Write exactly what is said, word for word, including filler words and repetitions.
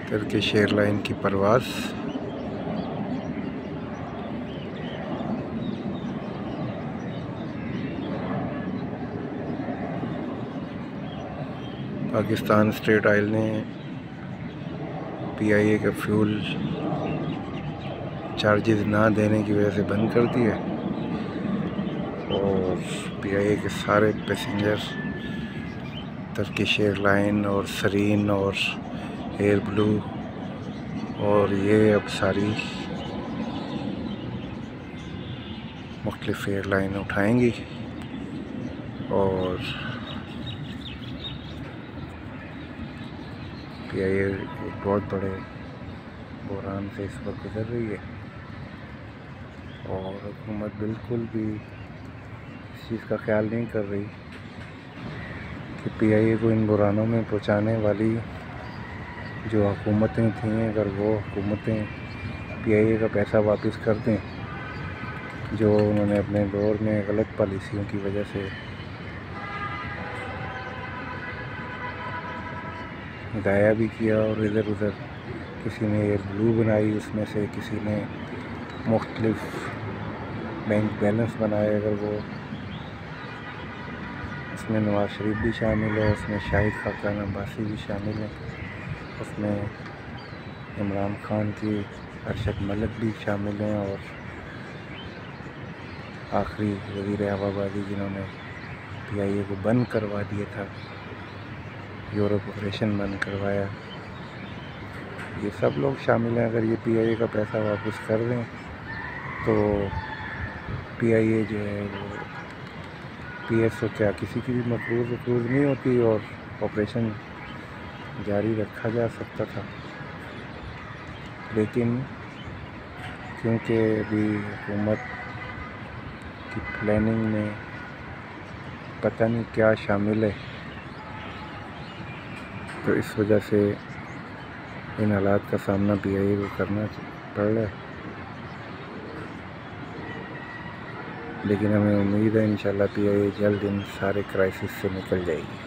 Turkish airline की परवाज़। Pakistan state oil ने पीआईए का फ्यूल चार्जेस ना देने की वजह से बंद कर दिया और पीआईए के सारे पैसेंजर टर्किश एयरलाइन और सरीन और एयर ब्लू और ये अब सारी मुख्तलिफ एयरलाइन उठाएंगी और पीआईए एक बहुत बड़े बहरान से इस वक्त गुजर रही है और हुकूमत बिल्कुल भी इस चीज़ का ख्याल नहीं कर रही कि पीआईए को इन बहरानों में पहुंचाने वाली जो हुकूमतें थीं, अगर वो हुकूमतें पीआईए का पैसा वापस कर दें जो उन्होंने अपने दौर में गलत पॉलिसियों की वजह से गाया भी किया और इधर उधर किसी ने एयर ब्लू बनाई, उसमें से किसी ने मुख्तलिफ बैंक बैलेंस बनाए, अगर वो उसमें नवाज शरीफ भी शामिल है, उसमें शाहिद खाकान अब्बासी भी शामिल है, उसमें इमरान खान की अरशद मलिक भी शामिल हैं और आखिरी वज़ीर हवाबाजी जिन्होंने पीआईए को बंद करवा दिया था, यूरोप ऑपरेशन बंद करवाया, ये सब लोग शामिल हैं। अगर ये पीआईए का पैसा वापस कर दें तो पीआईए जो है वो पीएसओ क्या किसी की भी मकरूज वकरूज नहीं होती और ऑपरेशन जारी रखा जा सकता था, लेकिन क्योंकि अभी हुकूमत की प्लानिंग में पता नहीं क्या शामिल है, तो इस वजह से इन हालात का सामना पीआईए को करना पड़ रहा है। लेकिन हमें उम्मीद है इंशाल्लाह पीआईए जल्द इन सारे क्राइसिस से निकल जाएगी।